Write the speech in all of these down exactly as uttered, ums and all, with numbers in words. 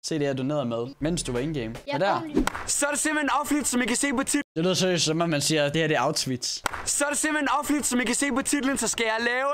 Se det, jeg donerede med, mens du var in-game. Ja, der. Så er det simpelthen outfit, som I kan se på titlen. Det lyder seriøst, som om man siger, at det her det er outfits. Så er det simpelthen outfit, som I kan se på titlen, så skal jeg lave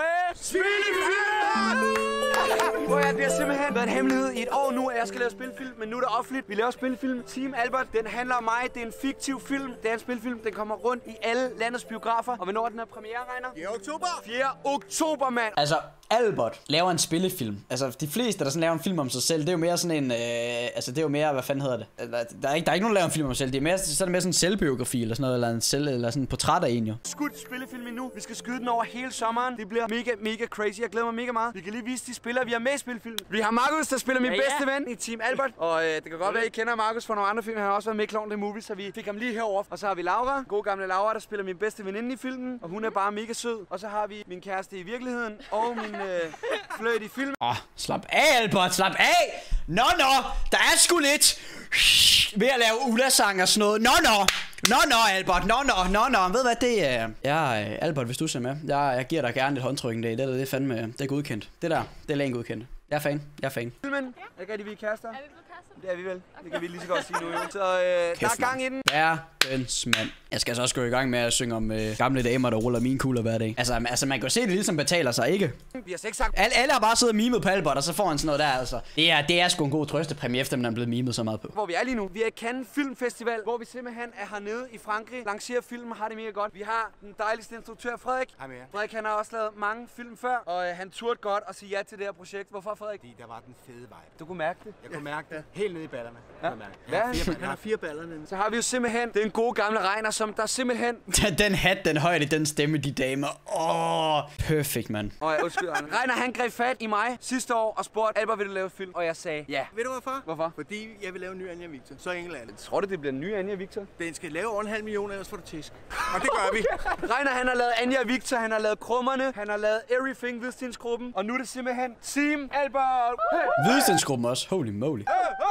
spillefilm! Hvor jeg bliver simpelthen været en hemmelighed i et år nu, at jeg skal lave spilfilm, men nu er det offentligt. Vi laver spilfilm. Team Albert, den handler om mig. Det er en fiktiv film. Det er en spilfilm. Den kommer rundt i alle landets biografer. Og hvornår er den her premiere, Reiner? fjerde oktober! fjerde oktober, mand! Altså, Albert laver en spillefilm. Altså, de fleste, der sådan laver en film om sig selv, det er jo mere sådan en... Øh, altså, det er jo mere... Hvad fanden hedder det? Der, der, er ikke, der er ikke nogen, der laver en film om sig selv. Det er mere, så er det mere sådan en selvbiografi eller sådan noget. Eller en selv, eller sådan en portræt af en, jo. Skudt spillefilm endnu. Vi skal skyde den over hele sommeren. Det bliver mega, mega crazy. Jeg glæder mig mega meget. Vi kan lige vise de spillere, vi har med i spilfilm. Vi har Markus, der spiller min ja, bedste ven i Team Albert. Og øh, det kan godt være, I kender Markus fra nogle andre film. Han har også været med i Klovn The Movie, så vi fik ham lige herover. Og så har vi Laura, god gamle Laura, der spiller min bedste veninde i filmen. Og hun er bare mega sød. Og så har vi min kæreste i virkeligheden og min øh, fløjt i filmen. Åh, oh, slap af, Albert, slap af! Nå, nå, der er sgu lidt ved at lave Ulla-sang og sådan noget. Nå, nå! Nå, nå, Albert, nå, nå, nå, nå, ved hvad, det er... Ja, Albert, hvis du ser med, jeg, jeg giver dig gerne et håndtryk en dag, det, det er fandme, det er godkendt. Det der, det er længe godkendt. Jeg er fan, jeg er fan. Filmen, er ikke rigtig, vi er kærester? Er vi blevet kærester? Det er vi vel, det kan vi lige så godt sige nu, jo. Så øh, Kæft, der er gang i den. Verdens mand. Jeg skal så også gå i gang med at synge om øh, gamle damer, der ruller min kugler hver dag. Altså, altså, man kan se det ligesom betaler sig, ikke? Vi har slet ikke sagt... Alle, alle har bare siddet og mimet på Albert, og så får han sådan noget der, altså. Det er, det er sgu en god trøstepræmie, efter man er blevet mimet så meget på. Hvor vi er lige nu. Vi er i Cannes Filmfestival, hvor vi simpelthen er hernede i Frankrig. Lancerer filmen, har det mega godt. Vi har den dejligste instruktør, Frederik. Hej med jer. Frederik, han har også lavet mange film før, og øh, han turde godt at sige ja til det her projekt. Hvorfor, Frederik? Fordi der var den fede vibe. Du kunne mærke det. Jeg kunne mærke det helt nede i ballerne. Ja. Jeg har fire, jeg har fire baller nede. Så har vi jo simpelthen den gode gamle Reiner, som der simpelthen... Den hat, den højde, den stemme, de damer. Åh, oh, perfekt, mand. Og jeg undskyld, Reiner. Reiner, han greb fat i mig sidste år og spurgte, Albert, vil du lave film? Og jeg sagde ja. Ved du hvorfor? Hvorfor? Fordi jeg vil lave en ny Anja Victor. Så enkelt er det. Tror du, det bliver en ny Anja Victor? Den skal lave over en halv million, ellers får du tisk. Og det gør vi. Reiner, han har lavet Anja Victor, han har lavet Krummerne, han har lavet Everything, Hvidstensgruppen. Og nu er det simpelthen Team Albert. Hey! Hvidstensgruppen også. Holy moly.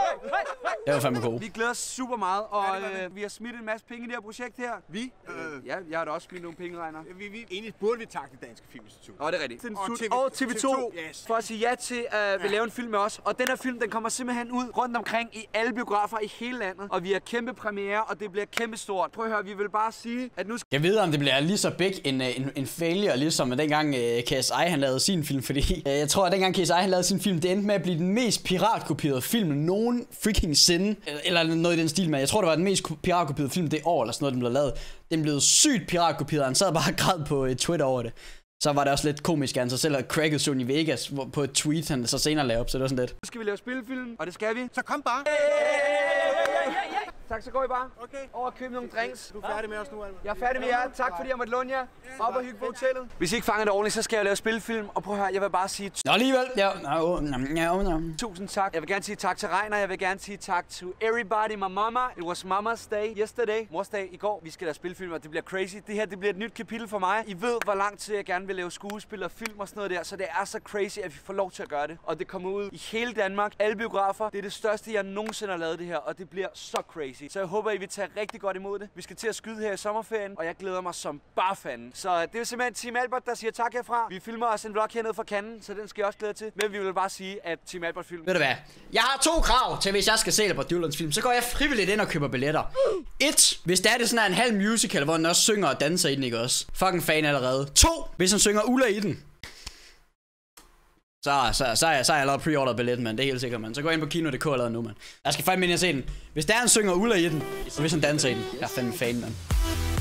Det var fandme god. Vi glæder os super meget, og øh, vi har smidt en masse penge i det her projekt her. Vi? Øh, ja, jeg har da også smidt nogle penge, Reiner. Vi, vi, egentlig burde vi takke det Danske Filminstitut. Og det er rigtigt. Og Og T V to, yes. for at sige ja til at uh, vil lave en film med os. Og den her film, den kommer simpelthen ud rundt omkring i alle biografer i hele landet. Og vi har kæmpe premiere, og det bliver kæmpe stort. Prøv at høre, vi vil bare sige, at nu skal... Jeg ved, om det bliver lige så big en, en, en failure, ligesom dengang uh, K S I han lavede sin film. Fordi uh, jeg tror, at dengang K S I han lavede sin film, det endte med at blive den mest piratkopierede film nogen freaking sinde. Eller noget i den stil, men jeg tror, det var den mest piratkopierede film det år, eller sådan noget, den blev lavet. Den blev sygt piratkopieret, han sad bare og græd på uh, Twitter over det. Så var det også lidt komisk, at han så selv havde cracket Sony Vegas på et tweet, han så senere lavede op, så det var sådan lidt. Nu skal vi lave spillefilm, og det skal vi. Så kom bare. Tak, så går I bare. Okay. Over og købe nogle drinks. Du er færdig med os nu, Albert. Jeg er færdig med jer. Tak fordi jeg måtte låne jer. Op og hygge på hotellet. Hvis I ikke fanger det ordentligt, så skal jeg lave spillefilm. Og prøv at høre, jeg vil bare sige... Nå, alligevel. Ja, no, no, no, no. Tusind tak. Jeg vil gerne sige tak til Reiner. Jeg vil gerne sige tak til everybody. My mama. It was mama's day yesterday. Mors dag i går. Vi skal lave spillefilm, og det bliver crazy. Det her, det bliver et nyt kapitel for mig. I ved, hvor lang tid jeg gerne vil lave skuespil og film og sådan noget der. Så det er så crazy, at vi får lov til at gøre det. Og det kommer ud i hele Danmark. Alle biografer. Det er det største, jeg nogensinde har lavet det her. Og det bliver så crazy. Så jeg håber, I vil tage rigtig godt imod det. Vi skal til at skyde her i sommerferien, og jeg glæder mig som bare fanden. Så det er simpelthen Team Albert, der siger tak herfra. Vi filmer også en vlog hernede fra Cannes, så den skal jeg også glæde til. Men vi vil bare sige, at Team Albert film... Ved du hvad? Jeg har to krav til, hvis jeg skal se Albert Duvlands film. Så går jeg frivilligt ind og køber billetter. Et, hvis det er det sådan en halv musical, hvor den også synger og danser i den, ikke også? Fucking fan allerede. To, hvis han synger Ulla i den. Så, så, så, så, er jeg, så er jeg allerede pre-ordered billet, man. Det er helt sikkert, man. Så gå ind på kino punktum d k allerede nu, man. Jeg skal fandme ind og se den. Hvis der er en synger Ulla i den, og hvis han danser i den. Jeg er fandme fan, man.